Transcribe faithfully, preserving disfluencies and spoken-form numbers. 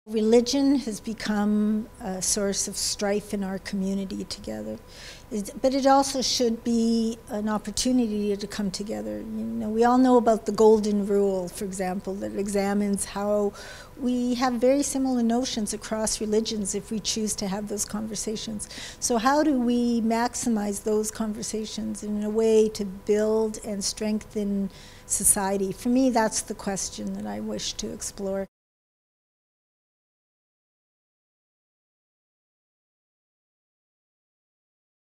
Religion has become a source of strife in our community together, but it also should be an opportunity to come together. You know, we all know about the golden rule, for example, that examines how we have very similar notions across religions if we choose to have those conversations. So how do we maximize those conversations in a way to build and strengthen society? For me, that's the question that I wish to explore.